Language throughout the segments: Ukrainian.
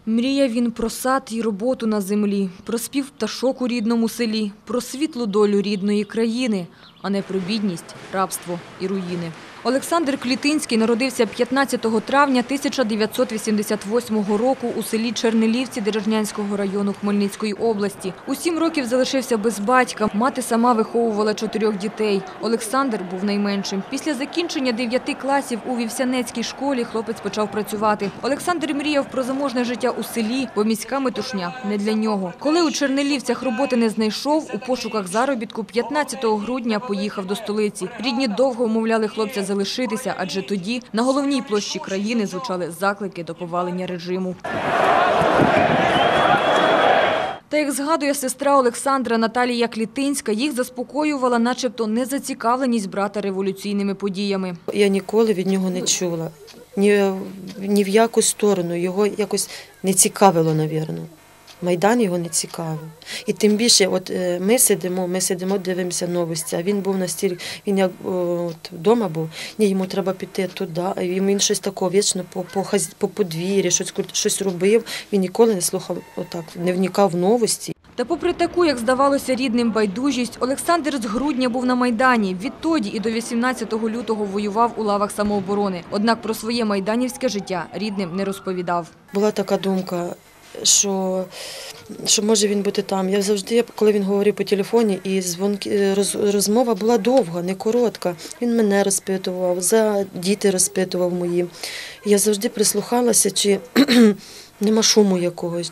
Мріяв він про сад і роботу на землі, про спів пташок у рідному селі, про світлу долю рідної країни, а не про бідність, рабство і руїни. Олександр Клітинський народився 15 травня 1988 року у селі Чернелівці Деражнянського району Хмельницької області. У 7 років залишився без батька, мати сама виховувала 4 дітей. Олександр був найменшим. Після закінчення 9 класів у Вівсянецькій школі хлопець почав працювати. Олександр мріяв про заможне життя у селі, бо міська метушня не для нього. Коли у Чернелівцях роботи не знайшов, у пошуках заробітку 15 грудня поїхав до столиці. Рідні довго умовляли хлопця залишитися, адже тоді на головній площі країни звучали заклики до повалення режиму. Та, як згадує сестра Олександра Наталія Клітинська, їх заспокоювала начебто незацікавленість брата революційними подіями. Я ніколи від нього не чула, ні в яку сторону, його якось не цікавило, мабуть. Майдан його не цікавив. І тим більше, от ми сидимо, дивимося новості, а він був настільки, він як вдома був, йому треба піти туди, він щось такого вічно по подвір'ї, щось робив, він ніколи не слухав, отак, не вникав в новості. Та попри таку, як здавалося рідним, байдужість, Олександр з грудня був на Майдані. Відтоді і до 18 лютого воював у лавах самооборони. Однак про своє майданівське життя рідним не розповідав. Була така думка, що може він бути там. Я завжди, коли він говорив по телефоні, і розмова була довга, не коротка. Він мене розпитував, за діти розпитував мої. Я завжди прислухалася, чи нема шуму якогось,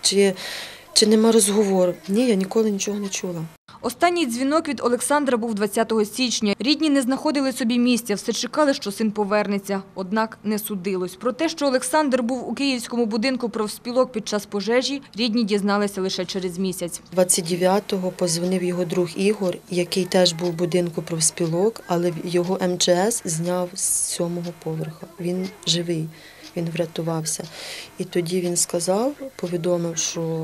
чи нема розговору. Ні, я ніколи нічого не чула. Останній дзвінок від Олександра був 20 січня. Рідні не знаходили собі місця, все чекали, що син повернеться. Однак не судилось. Про те, що Олександр був у Київському будинку профспілок під час пожежі, рідні дізналися лише через місяць. 29-го позвонив його друг Ігор, який теж був у будинку профспілок, але його МЧС зняв з 7-го поверха. Він живий, він врятувався. І тоді він сказав, повідомив, що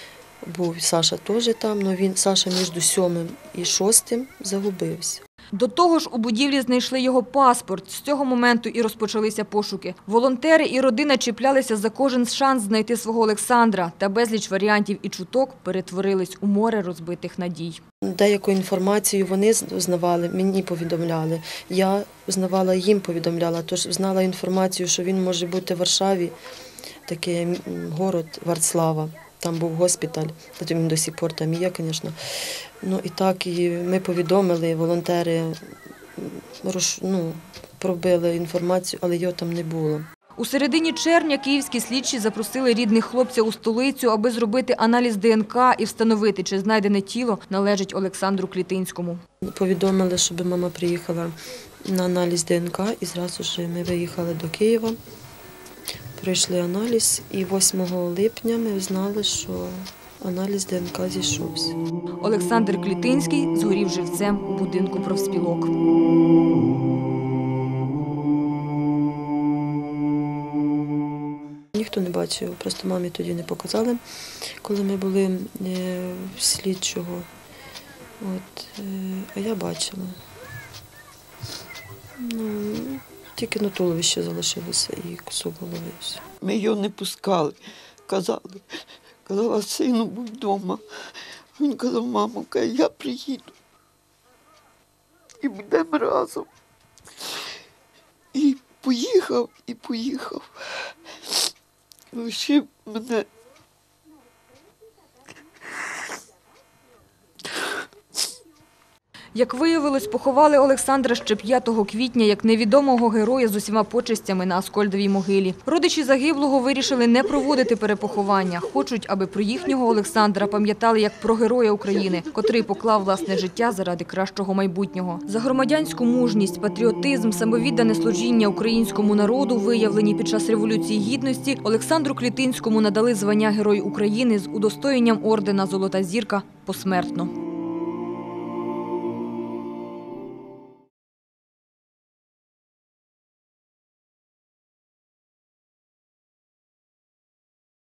був Саша теж там, але Саша між 7-м і 6-м загубився. До того ж, у будівлі знайшли його паспорт. З цього моменту і розпочалися пошуки. Волонтери і родина чіплялися за кожен шанс знайти свого Олександра. Та безліч варіантів і чуток перетворились у море розбитих надій. Деяку інформацію вони знавали, мені повідомляли. Я знавала, їм повідомляла. Тож знала інформацію, що він може бути в Варшаві, такий город Варцлава. Там був госпіталь, він до сих пор там є, звісно. Ну і так, і ми повідомили, волонтери пробили інформацію, але його там не було. У середині червня київські слідчі запросили рідних хлопця у столицю, аби зробити аналіз ДНК і встановити, чи знайдене тіло належить Олександру Клітинському. Повідомили, щоб мама приїхала на аналіз ДНК, і зразу ж ми виїхали до Києва. Пройшли аналіз, і 8 липня ми знали, що аналіз ДНК зійшовся. Олександр Клітинський згорів живцем у будинку профспілок. Ніхто не бачив, просто мамі тоді не показали, коли ми були в слідчого. А я бачила. Тільки на туловище залишилося і кусок голови. Ми його не пускали. Казала, сину, будь вдома. Він казав, мамо, я приїду. І будемо разом. І поїхав. Лишив мене. Як виявилось, поховали Олександра ще 5 квітня як невідомого героя з усіма почестями на Аскольдовій могилі. Родичі загиблого вирішили не проводити перепоховання. Хочуть, аби про їхнього Олександра пам'ятали як про героя України, котрий поклав власне життя заради кращого майбутнього. За громадянську мужність, патріотизм, самовіддане служіння українському народу, виявлені під час Революції Гідності, Олександру Клітинському надали звання Герой України з удостоєнням ордена «Золота зірка» посмертно.